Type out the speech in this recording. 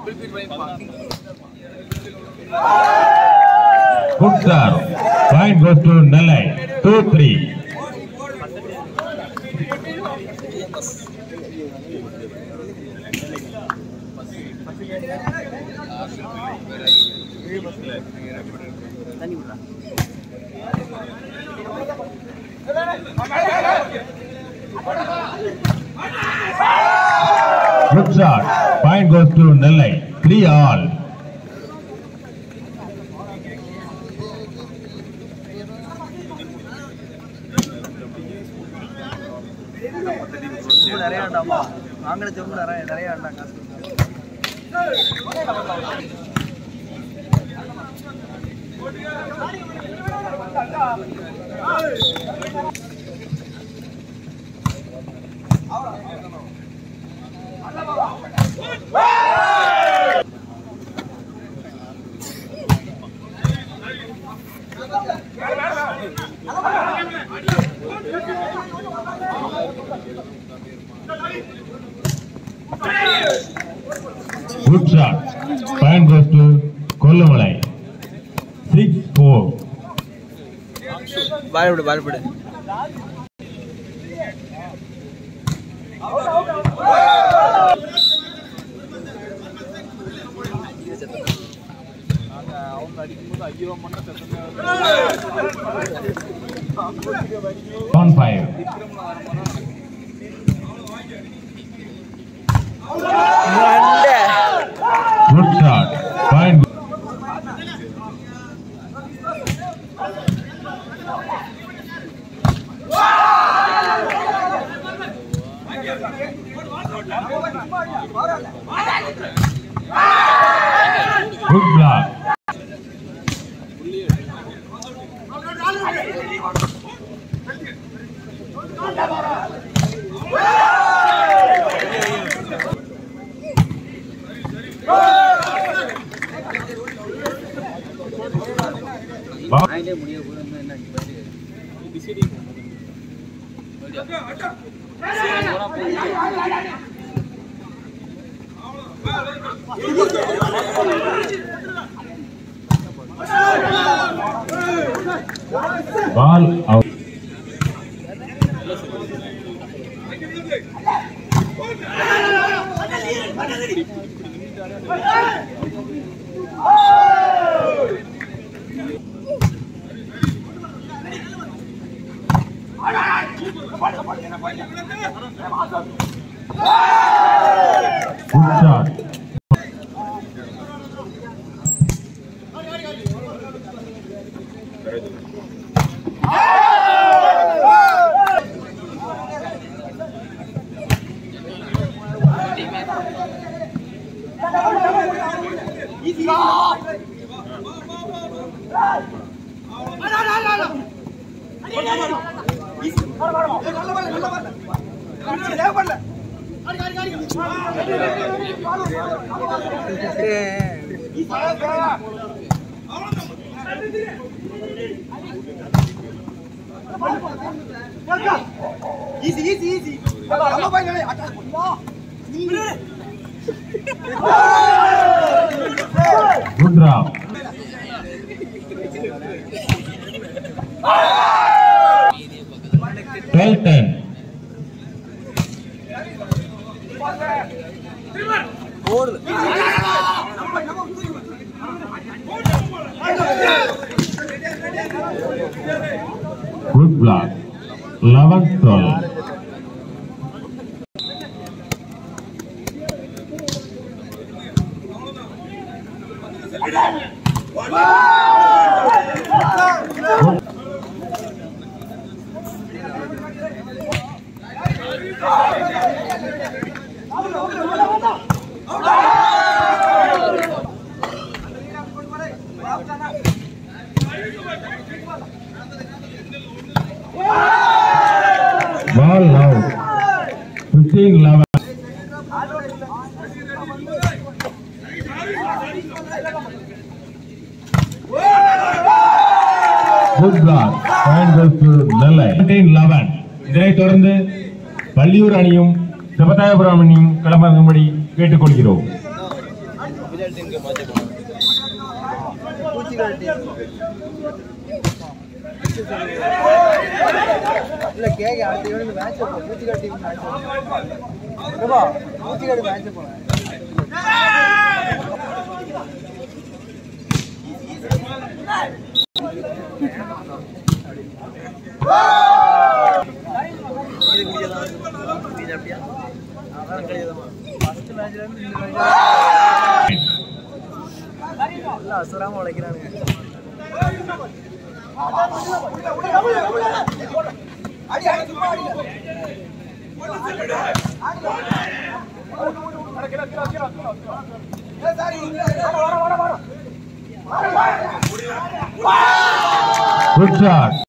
Good serve. Point goes to Nellai. 2-3. Good shot. Point goes to Nellai. 3-all. Good shot. Point goes to kollimazhai. 6-4. Ball. On 5. Good shot. Point. Good block. Ball out. Good shot. Easy. Good drop. Well done. Good block. 11-12. Ball out. 15-11. Good block. Point goes to Nellai. 17-11. இதனை தொடர்ந்து பள்ளியூர் அணியும் சிவதாயபுரம் அணியும் களமிறங்கும்படி கேட்டுக்கொள்கிறோம். Good shot.